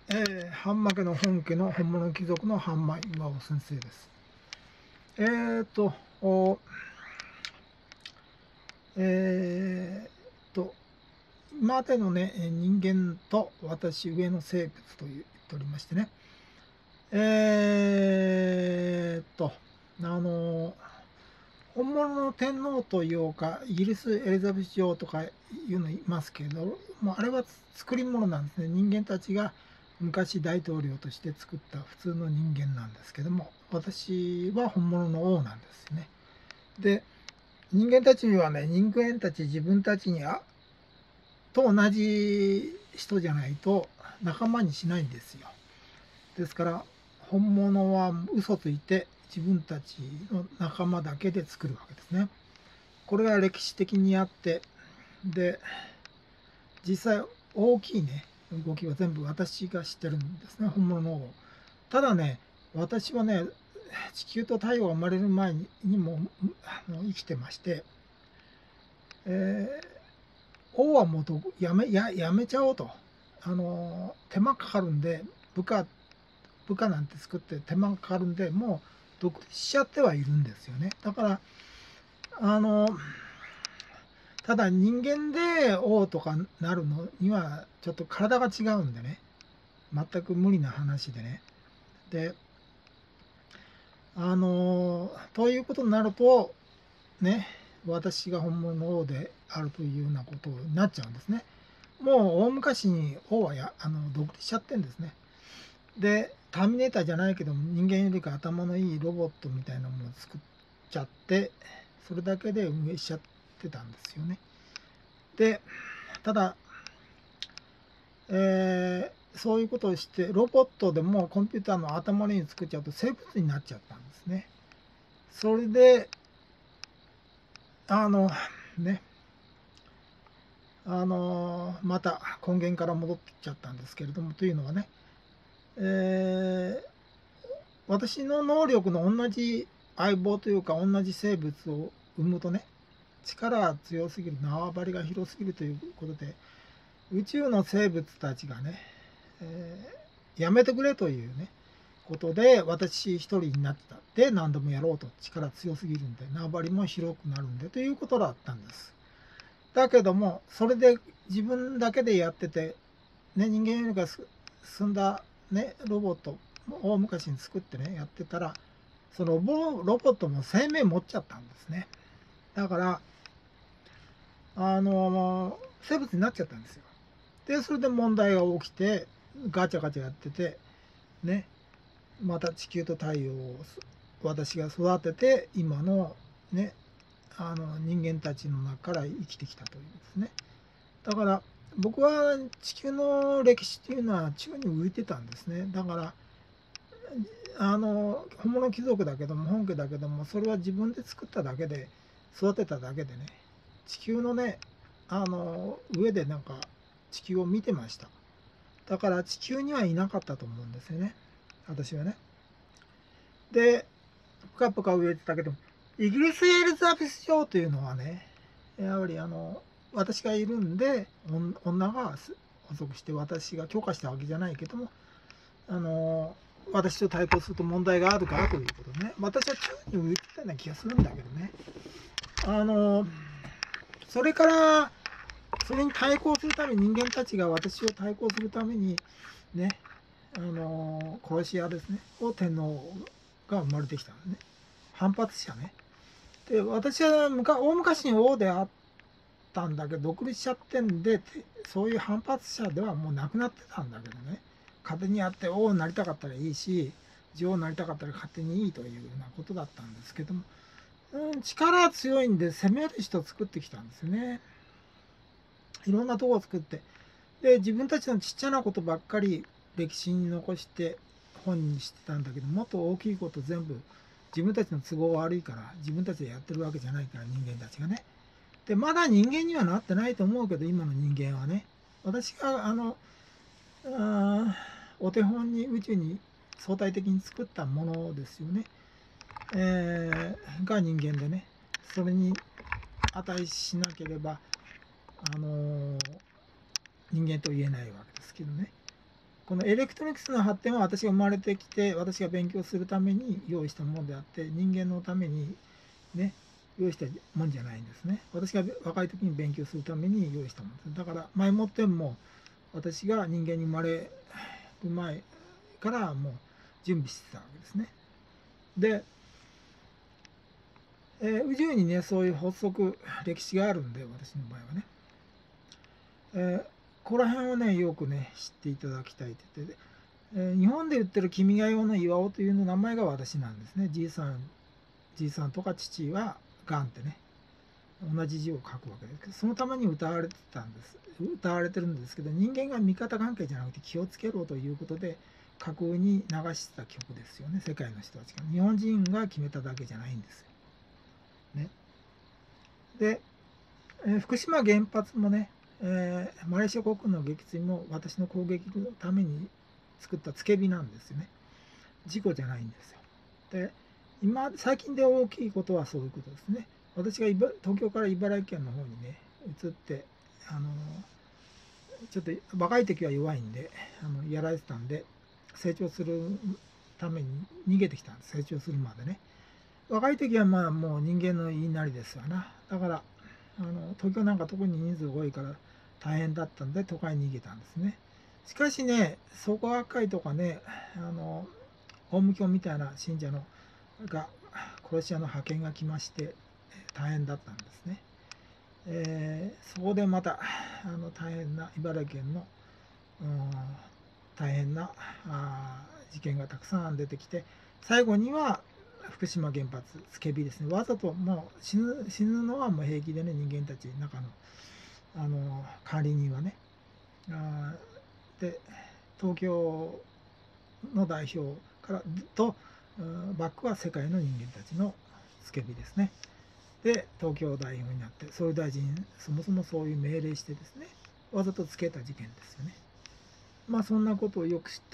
半負けの本家の本物貴族の半米岩尾先生です。えーと、おえーと、今までのね、人間と私、上の生物と言っておりましてね、えーと、あの、本物の天皇というか、イギリスエリザベス女王とかいうの言いますけど、もうあれは作り物なんですね。人間たちが昔大統領として作った普通の人間なんですけども、私は本物の王なんですね。で、人間たちにはね、人間たち自分たちにと同じ人じゃないと仲間にしないんですよ。ですから本物は嘘ついて自分たちの仲間だけで作るわけですね。これが歴史的にあって、で実際大きいね動きは全部私が知ってるんですね、本物の王。ただね、私はね、地球と太陽が生まれる前にも生きてまして、王はもうやめちゃおうと。手間かかるんで、部下なんて作って手間かかるんで、もう独立しちゃってはいるんですよね。だから、ただ人間で王とかなるのにはちょっと体が違うんでね、全く無理な話でね。で、ということになると、ね、私が本物の王であるというようなことになっちゃうんですね。もう大昔に王は独立しちゃってんですね。で、ターミネーターじゃないけども、人間よりか頭のいいロボットみたいなものを作っちゃって、それだけで運営しちゃってたんですよね。で、ただ、そういうことをして、ロボットでもコンピューターの頭のいいに作っちゃうと生物になっちゃったんですね。それで、あの、ね、また根源から戻ってきちゃったんですけれども、というのはね、えー私の能力の同じ相棒というか同じ生物を生むとね、力が強すぎる、縄張りが広すぎるということで、宇宙の生物たちがね、やめてくれというね、ことで、私一人になってた。で、何でもやろうと、力強すぎるんで、縄張りも広くなるんで、ということだったんです。だけども、それで自分だけでやってて、ね、人間よりが進んだ、ね、ロボット、大昔に作ってね、やってたら、そのロボットも生命持っちゃったんですね。だから、生物になっちゃったんですよ。で、それで問題が起きて、ガチャガチャやってて、ね、また地球と太陽を私が育てて、今のね、人間たちの中から生きてきたというですね。だから僕は地球の歴史っていうのは宙に浮いてたんですね。だから本物貴族だけども本家だけども、それは自分で作っただけで育てただけでね、地球のね上でなんか地球を見てました。だから地球にはいなかったと思うんですよね、私はね。で、ぷかぷか植えてたけど、イギリスエリザベス女王というのはね、やはり私がいるんで、女が補足して私が許可したわけじゃないけども、私と対抗すると問題があるからということでね、私は宙に浮いてたような気がするんだけどね。それから、それに対抗するために、人間たちが私を対抗するために、ね、殺し屋ですね、を天皇が生まれてきたんですね。反発者ね。で、私は大昔に王であったんだけど、独立しちゃってんで、そういう反発者ではもうなくなってたんだけどね。勝手にやって王になりたかったらいいし、女王になりたかったら勝手にいいというようなことだったんですけども、力強いんで攻める人を作ってきたんですよね。いろんなとこを作って。で、自分たちのちっちゃなことばっかり歴史に残して本にしてたんだけど、もっと大きいこと全部自分たちの都合悪いから自分たちでやってるわけじゃないから、人間たちがね。で、まだ人間にはなってないと思うけど、今の人間はね。私がお手本に宇宙に相対的に作ったものですよね。が人間でね。それに値しなければ、人間と言えないわけですけどね。 このエレクトロニクスの発展は私が生まれてきて、私が勉強するために用意したものであって、人間のためにね、用意したもんじゃないんですね。私が若い時に勉強するために用意したものです。だから前もっても私が人間に生まれる前からもう準備してたわけですね。で、宇宙にね、そういう発足、歴史があるんで、私の場合はね。ここら辺をね、よくね、知っていただきたいって言って、日本で売ってる君が代の岩尾というの名前が私なんですね。じいさんとか父はガンってね、同じ字を書くわけですけど、そのために歌われてるんですけど、人間が味方関係じゃなくて気をつけろということで、架空に流してた曲ですよね、世界の人たちが。日本人が決めただけじゃないんですよ。ね。で、福島原発もね、マレーシア国の撃墜も私の攻撃のために作った付け火なんですよね。事故じゃないんですよ。で、最近で大きいことはそういうことですね。私が東京から茨城県の方にね、移って、ちょっと若い時は弱いんで、やられてたんで、成長するために逃げてきたんです、成長するまでね。若い時はまあもう人間の言いなりですわな。だから、東京なんか特に人数多いから大変だったんで、都会に逃げたんですね。しかしね、創価学会とかね、法務教みたいな信者のが殺し屋の派遣が来まして、大変だったんですね。そこでまた大変な茨城県の、大変な事件がたくさん出てきて、最後には福島原発付け火ですね。わざともう死ぬのはもう平気でね、人間たち中の管理人はね。で、東京の代表からとバックは世界の人間たちの付け火ですね。で、東京代表になって、総理大臣、そもそもそういう命令してですね、わざとつけた事件ですよね。まあ、そんなことをよく知って